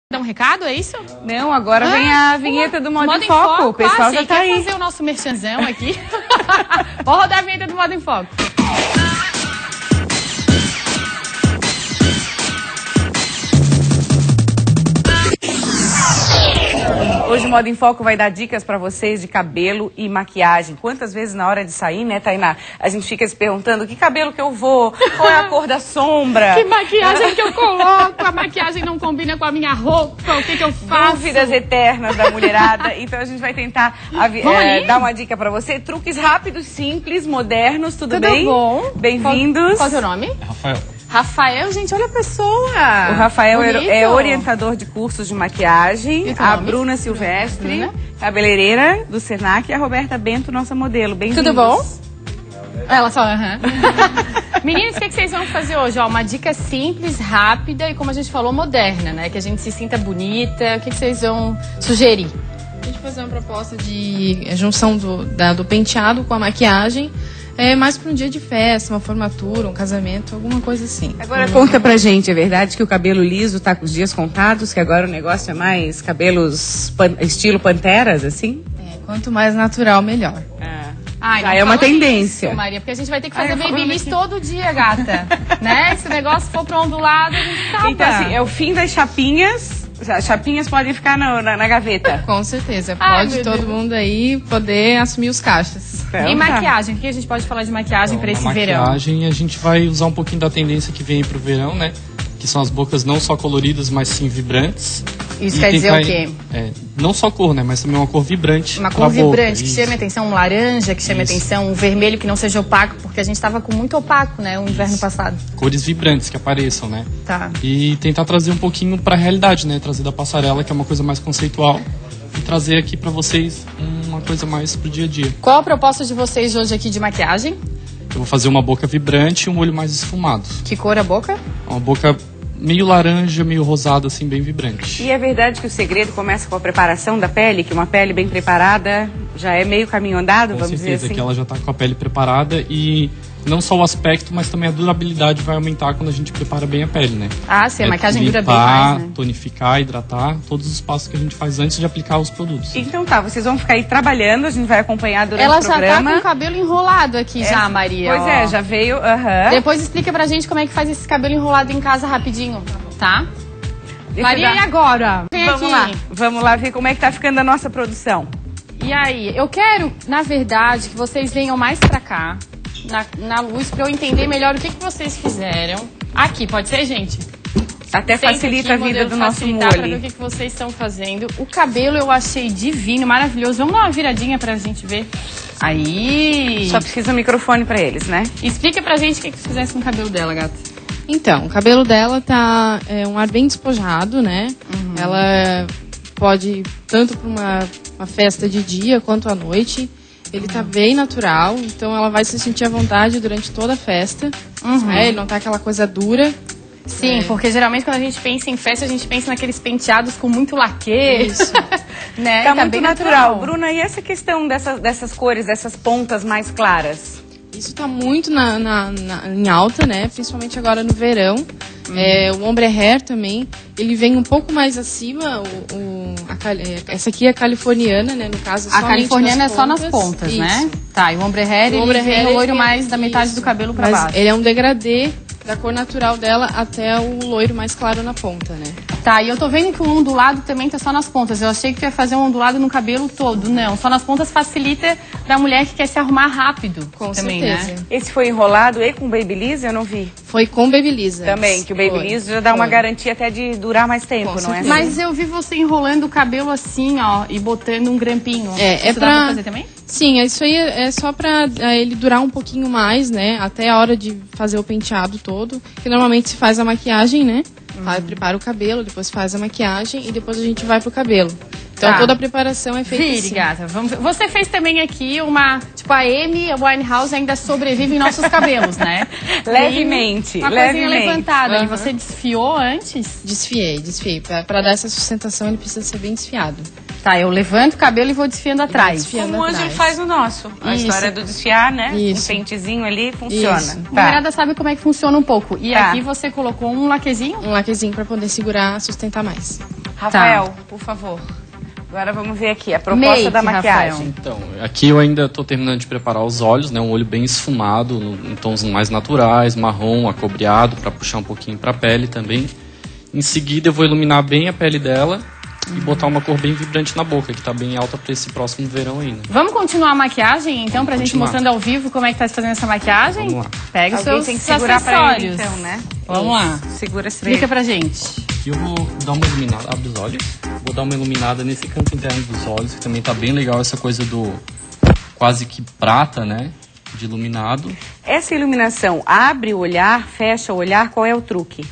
Dar um recado, é isso? Não, agora vem a vinheta do Modo em Foco. O pessoal já tá aí. Quer fazer o nosso merchanzão aqui? Vou rodar a vinheta do Modo em Foco. Hoje o Modo em Foco vai dar dicas pra vocês de cabelo e maquiagem. Quantas vezes na hora de sair, né, Tainá? A gente fica se perguntando que cabelo que eu vou, qual é a cor da sombra. Que maquiagem que eu coloco, a maquiagem não combina com a minha roupa, o que eu faço? Dúvidas eternas da mulherada. Então a gente vai tentar dar uma dica pra você. Truques rápidos, simples, modernos, tudo bem? Tudo bom. Bem-vindos. Qual é o seu nome? Rafael. Rafael, gente, olha a pessoa. O Rafael Bonito. é orientador de cursos de maquiagem. A Bruna Silvestre, cabeleireira do Senac, e a Roberta Bento, nossa modelo. Bem-vindos. Tudo bom? Ela só, Meninas, o que vocês vão fazer hoje? Ó, uma dica simples, rápida e, como a gente falou, moderna, né? Que a gente se sinta bonita. O que vocês vão sugerir? A gente fazer uma proposta de junção do penteado com a maquiagem. É mais para um dia de festa, uma formatura, um casamento, alguma coisa assim. Agora conta pra gente, é verdade que o cabelo liso tá com os dias contados, que agora o negócio é mais cabelos estilo panteras, assim? Quanto mais natural, melhor. Já é uma tendência. Isso, Maria, porque a gente vai ter que fazer babyliss todo dia, gata. Né? Se o negócio for pro ondulado, a gente tapa. Então, assim, é o fim das chapinhas. As chapinhas podem ficar na gaveta. Com certeza. Pode todo mundo aí poder assumir os caixas. E maquiagem? O que a gente pode falar de maquiagem para esse verão? Maquiagem, a gente vai usar um pouquinho da tendência que vem aí pro verão, né? Que são as bocas não só coloridas, mas sim vibrantes. Isso quer dizer o quê? Não só cor, né? Mas também uma cor vibrante. Uma cor vibrante, boca. que chame atenção, um laranja, que chame atenção, um vermelho que não seja opaco, porque a gente tava com muito opaco, né? O inverno passado. Cores vibrantes que apareçam, né? Tá. E tentar trazer um pouquinho pra realidade, né? Trazer da passarela, que é uma coisa mais conceitual. E trazer aqui pra vocês uma coisa mais pro dia a dia. Qual a proposta de vocês hoje aqui de maquiagem? Eu vou fazer uma boca vibrante e um olho mais esfumado. Que cor a boca? Uma boca meio laranja, meio rosada, assim, bem vibrante. E é verdade que o segredo começa com a preparação da pele, que uma pele bem preparada já é meio caminho andado, vamos dizer assim? Com certeza, que ela já está com a pele preparada e não só o aspecto, mas também a durabilidade vai aumentar quando a gente prepara bem a pele, né? Ah, sim, a maquiagem dura bem mais, né? Tonificar, hidratar, todos os passos que a gente faz antes de aplicar os produtos. Então tá, vocês vão ficar aí trabalhando, a gente vai acompanhar durante o programa. Ela já tá com o cabelo enrolado aqui já, Maria. Pois é, já veio, Depois explica pra gente como é que faz esse cabelo enrolado em casa rapidinho, tá? Maria, e agora? Vamos lá ver como é que tá ficando a nossa produção. E aí, eu quero, na verdade, que vocês venham mais pra cá, na luz, pra eu entender melhor o que vocês fizeram. Aqui, pode ser, gente? Até facilita aqui, a vida do nosso molho. Pra ver o que vocês estão fazendo. O cabelo eu achei divino, maravilhoso. Vamos dar uma viradinha pra gente ver. Aí! Só precisa um microfone pra eles, né? Explica pra gente o que vocês fizeram com o cabelo dela, gata. Então, o cabelo dela tá um ar bem despojado, né? Ela pode ir tanto para uma festa de dia quanto à noite. Ele tá bem natural, então ela vai se sentir à vontade durante toda a festa. Ele não tá aquela coisa dura. Sim, porque geralmente quando a gente pensa em festa, a gente pensa naqueles penteados com muito laque. Isso. Né? Tá muito bem natural. Bruna, e essa questão dessas cores, dessas pontas mais claras? Isso tá muito em alta, né? Principalmente agora no verão. O ombre hair também, ele vem um pouco mais acima. Essa aqui é a californiana, né? No caso, a californiana é só nas pontas, né? Tá, e o ombre hair, ele vem no loiro mais da metade do cabelo pra baixo. Ele é um degradê da cor natural dela até o loiro mais claro na ponta, né? Tá, e eu tô vendo que o ondulado também tá só nas pontas. Eu achei que tu ia fazer um ondulado no cabelo todo. Não, só nas pontas facilita pra mulher que quer se arrumar rápido. Com também, certeza. Né? Esse foi enrolado e com Babyliss? Eu não vi. Foi com Babyliss. Também, que o Babyliss já dá uma garantia até de durar mais tempo, não é? Mas eu vi você enrolando o cabelo assim, ó, e botando um grampinho. Isso dá pra fazer também? Sim, isso aí é só pra ele durar um pouquinho mais, né? Até a hora de fazer o penteado todo. Que normalmente se faz a maquiagem, né? Prepara o cabelo, depois faz a maquiagem e depois a gente vai pro cabelo. Então toda a preparação é feita assim. Gata, você fez também aqui tipo a Amy Winehouse ainda sobrevive em nossos cabelos, né? Levemente. Uma coisinha levantada. E você desfiou antes? Desfiei. Pra dar essa sustentação ele precisa ser bem desfiado. Tá, eu levanto o cabelo e vou desfiando atrás. Como o Ângelo faz o nosso. A história do desfiar, né? Um pentezinho ali funciona. A mulherada sabe como é que funciona um pouco. E aqui você colocou um laquezinho? Um laquezinho pra poder segurar, sustentar mais. Rafael, por favor. Agora vamos ver aqui a proposta da maquiagem. Rafael. Então, aqui eu ainda estou terminando de preparar os olhos, né? Um olho bem esfumado, em tons mais naturais, marrom, acobreado, para puxar um pouquinho para a pele também. Em seguida eu vou iluminar bem a pele dela e botar uma cor bem vibrante na boca, que está bem alta para esse próximo verão ainda. Vamos continuar a maquiagem, então, pra gente continuar. mostrando ao vivo como é que tá se fazendo essa maquiagem? Vamos lá. Pega os Alguém seus tem que segurar pra ele, acessórios. então, né? Vamos lá. Segura esse Explica pra gente. Aqui eu vou dar uma iluminada, abre os olhos, vou dar uma iluminada nesse canto interno dos olhos, que também tá bem legal essa coisa do quase que prata, né, de iluminado. Essa iluminação abre o olhar, fecha o olhar, qual é o truque?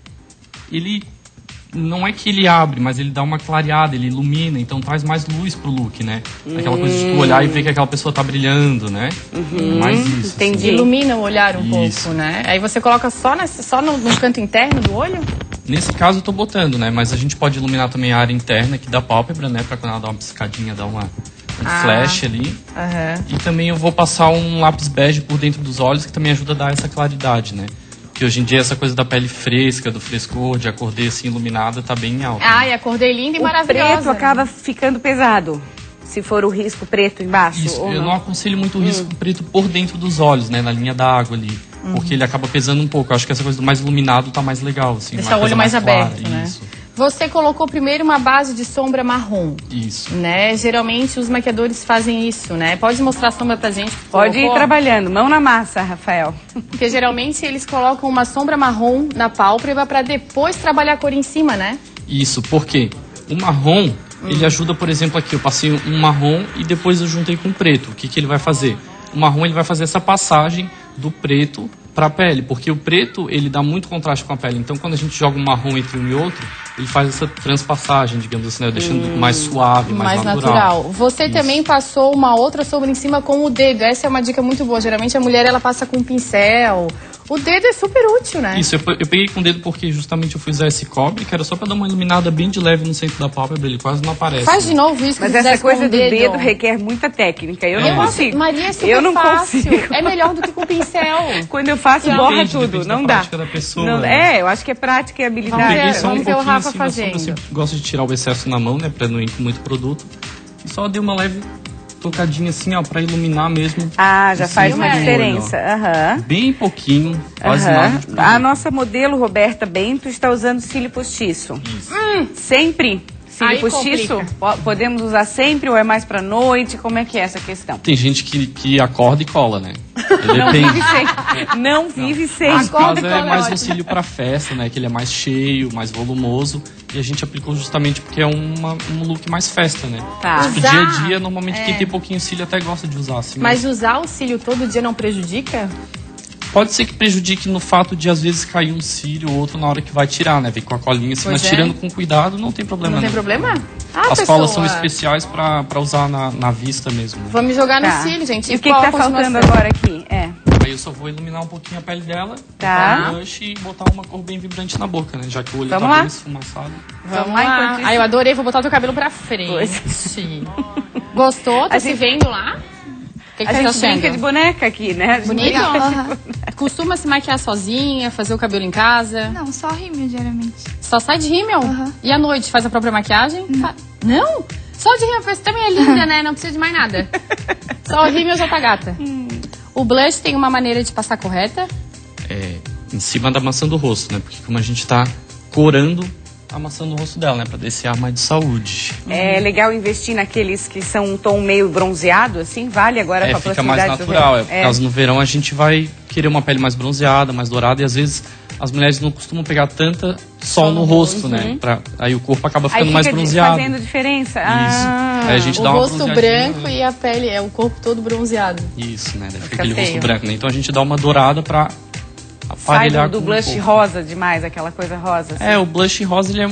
Ele não é que ele abre, mas ele dá uma clareada, ele ilumina, então traz mais luz pro look, né? Aquela coisa de tu olhar e ver que aquela pessoa tá brilhando, né? É mais isso. Entendi. Ilumina o olhar um Isso. pouco, né? Aí você coloca só no canto interno do olho? Nesse caso eu tô botando, né? Mas a gente pode iluminar também a área interna aqui da pálpebra, né? Pra quando ela dá uma piscadinha, dar um flash ali. Aham. E também eu vou passar um lápis bege por dentro dos olhos, que também ajuda a dar essa claridade, né? Porque hoje em dia essa coisa da pele fresca, do frescor, de acordei assim iluminada, tá bem alta. Ai, acordei linda e O maravilhosa. preto acaba ficando pesado, se for o risco preto embaixo. Isso, ou eu não aconselho muito o risco preto por dentro dos olhos, né? Na linha da água ali. Porque ele acaba pesando um pouco. Eu acho que essa coisa do mais iluminado tá mais legal, assim. Deixar uma o olho coisa mais clara. aberto, né? Isso, Você colocou primeiro uma base de sombra marrom, isso. né? Geralmente os maquiadores fazem isso, né? Pode mostrar a sombra pra gente? que Pode ir colocou? trabalhando, mão na massa, Rafael. Porque geralmente eles colocam uma sombra marrom na pálpebra pra depois trabalhar a cor em cima, né? Isso, porque o marrom, ele ajuda, por exemplo, aqui, eu passei um marrom e depois eu juntei com o preto. O que que ele vai fazer? O marrom, ele vai fazer essa passagem do preto para a pele, porque o preto, ele dá muito contraste com a pele. Então, quando a gente joga um marrom entre um e outro, ele faz essa transpassagem, digamos assim, né? Deixando mais suave, mais natural. Você Isso. também passou uma outra sombra em cima com o dedo. Essa é uma dica muito boa. Geralmente a mulher, ela passa com um pincel. O dedo é super útil, né? Isso, eu peguei com o dedo porque justamente eu fui usar esse cobre, que era só para dar uma iluminada bem de leve no centro da pálpebra, ele quase não aparece. Faz né? de novo isso. Mas se essa fizesse com coisa o do dedo requer muita técnica. Eu não consigo. Maria, é super eu não fácil. consigo. É melhor do que com pincel. Quando eu faço, Depende, borra depende tudo. da Não dá. prática da pessoa, Não- né? eu acho que é prática e Eu habilidade. peguei só um Vamos ver o pouquinho Rafa assim na sombra, eu fazendo. sempre gosto de tirar o excesso na mão, né, pra não ir com muito produto. E só dei uma leve tocadinha assim, ó, pra iluminar mesmo. Ah, já Em faz cima uma do olho, diferença. Aham. ó. Bem pouquinho, quase Aham. nada de produto. A nossa modelo, Roberta Bento, está usando cílio postiço. Sempre? Cílio Aí postiço? complica. Podemos usar sempre ou é mais pra noite? Como é que é essa questão? Tem gente que acorda e cola, né? Não Depende. vive sem. Não vive sem. Nesse Acorda caso e é cola, mais ótimo. um cílio pra festa, né? Que ele é mais cheio, mais volumoso. E a gente aplicou justamente porque é um look mais festa, né? Tá. Tipo, Usar- dia a dia, normalmente quem tem pouquinho cílio até gosta de usar, assim. Mas usar o cílio todo dia não prejudica? Pode ser que prejudique no fato de, às vezes, cair um cílio ou outro na hora que vai tirar, né? Vem com a colinha assim, Pois mas é. tirando com cuidado não tem problema. Não tem problema? Ah, As pessoa, colas são especiais pra usar na vista mesmo. Né? Vamos jogar Tá. no cílio, gente. E o que Qual tá a continuação? faltando agora aqui? É. Aí eu só vou iluminar um pouquinho a pele dela, Tá. botar um blush e botar uma cor bem vibrante na boca, né? Já que o olho Vamos tá lá. bem esfumaçado. Vamos lá, lá. enquanto isso. Ai, eu adorei. Vou botar o teu cabelo pra frente. Gostou? Tá A se gente- vendo lá? O que, que A você tá gente brinca de achando? boneca aqui, né? A gente Bonito? brinca de- Costuma se maquiar sozinha, fazer o cabelo em casa? Não, só rímel, geralmente. Só sai de rímel? Aham. E à noite faz a própria maquiagem? Não? Só de rímel, você também é linda, né? Não precisa de mais nada. Só o rímel já tá gata. O blush tem uma maneira de passar correta? É, em cima da maçã do rosto, né? Porque como a gente tá corando a maçã do rosto dela, né? Pra dar esse ar mais de saúde. É legal investir naqueles que são um tom meio bronzeado, assim, vale agora com a Fica mais proximidade do natural. verão. Por causa no verão a gente vai querer uma pele mais bronzeada, mais dourada. E às vezes as mulheres não costumam pegar tanta sol no rosto, né? Aí o corpo acaba Aí ficando mais fica bronzeado. fazendo diferença. Isso. Aí a gente O dá uma rosto bronzeadinha, branco né? e a pele, é o corpo todo bronzeado. Isso, né? Daí fica Fica aquele feio. rosto branco, né? Então a gente dá uma dourada pra Sai aparelhar do com o blush corpo. rosa demais, aquela coisa rosa. Assim. É, o blush rosa ele é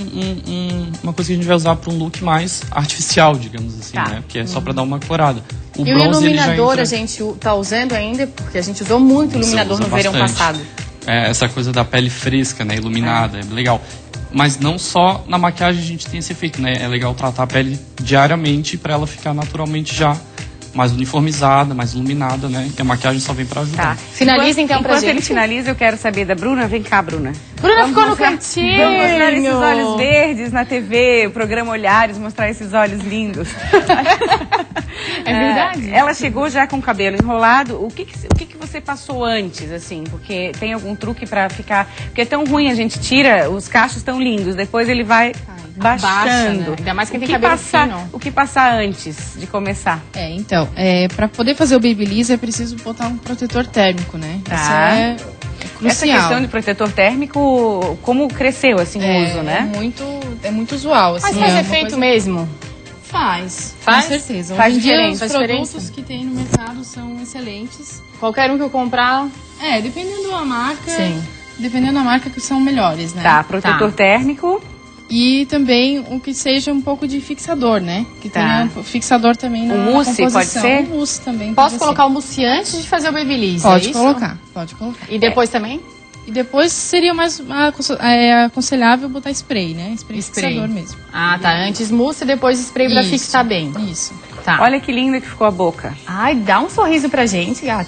uma coisa que a gente vai usar para um look mais artificial, digamos assim, Tá. né? Porque é só para dar uma corada. E o bronze, ele já iluminador entra- a gente tá usando ainda, porque a gente usou muito iluminador usa no verão bastante. passado. É, essa coisa da pele fresca, né? Iluminada, é legal. Mas não só na maquiagem a gente tem esse efeito, né? É legal tratar a pele diariamente para ela ficar naturalmente já mais uniformizada, mais iluminada, né? E a maquiagem só vem para ajudar. Tá. Finaliza, então, pra Enquanto ele gente. finaliza, eu quero saber da Bruna. Vem cá, Bruna. Bruna ficou no cantinho. Vamos mostrar esses olhos verdes na TV, o programa Olhares, mostrar esses olhos lindos. É verdade. Ela chegou já com o cabelo enrolado. O que você passou antes, assim? Porque tem algum truque pra ficar... Porque é tão ruim, a gente tira, os cachos tão lindos, depois ele vai baixando. Baixa, né? Ainda mais quem tem cabelo fino. O que passar antes de começar? Então, pra poder fazer o babyliss é preciso botar um protetor térmico, né? Tá. Isso é crucial. Essa questão de protetor térmico, como cresceu, assim, o uso, né? É muito usual, assim. Mas faz efeito mesmo? Faz, Faz? com certeza. Faz Hoje em dia, diferença. os Faz produtos diferença? que tem no mercado são excelentes. Qualquer um que eu comprar... Dependendo da marca, Sim. dependendo da marca que são melhores, né? Tá, protetor térmico. E também o que seja um pouco de fixador, né? Que Tá. tenha fixador também na mousse composição. pode ser? O mousse também Posso pode colocar ser. o mousse antes de fazer o babyliss? Pode é isso? colocar, pode colocar. E depois também? E depois seria mais aconselhável botar spray, né? Spray fixador mesmo. Ah, tá. Antes mousse e depois spray pra Isso, fixar bem. Isso. Tá. Olha que linda que ficou a boca. Ai, dá um sorriso pra gente, gata.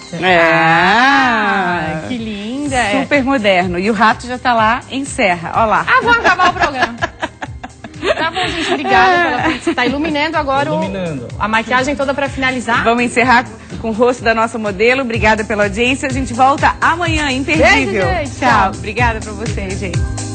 É. Que linda. Super moderno. E o rato já tá lá em Serra. Olha lá. Ah, vamos acabar o programa. Tá bom, gente. Obrigada pela participação. Tá iluminando agora a maquiagem toda pra finalizar. Vamos encerrar com o rosto da nossa modelo. Obrigada pela audiência. A gente volta amanhã, imperdível. Beijo, gente. Tchau. Obrigada pra vocês, gente.